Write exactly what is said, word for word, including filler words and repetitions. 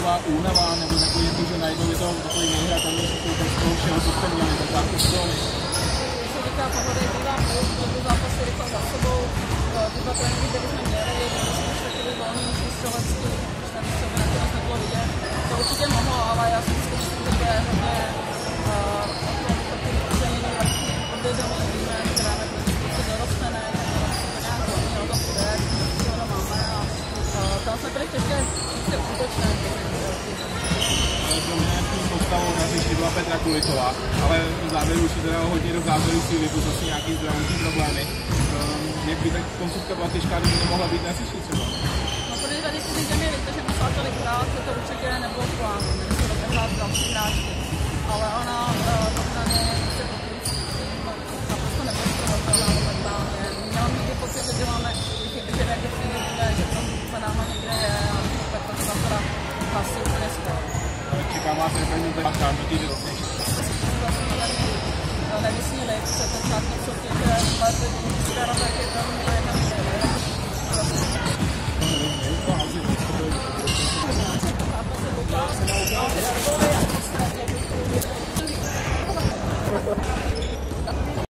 taková únava, nebo takový, jako, že najednou je to takový nejhratelný z toho všeho, co jste měli, tak základ sezóny? Co týká pohody, bývám do zápasy rychle za sebou, ty dva tréninky, které jsme měli, jsme už takový volnější střelecký, už tam se nakonec nebylo vidět. To určitě mohlo, ale já si myslím, že to je hodně uceněný a odvědomý, víme, že dáme prostě dorostene, to nějak hodně o tom bude, co ho máme a tam jsme byli těžké prostě útočné. Pro mě tím postavou na hřišti byla Petra Kuliková, ale v závěru už teda hodně do závěru síly, plus asi nějaký zdravotní problémy. Jak by tak koncovka byla těžká, kdyby nemohla být na hřišti třeba? No protože tady si že mi víte, že musela tolik hrát, že to určitě nebylo v plánu, nemusela dobře hrát další hráčky. Ale ona na ně se naprosto nepostrovatelná momentálně. Měla někdy pocit, že děláme chyby, že někde přijde, že to se náma někde je a tak to tam teda hlasí úplně skoro. Čeká vás reprezentace a každý týden rovněž. Nevysníli se to snad něco těch let lidí, která tak je tam jedna výjde. Prostě.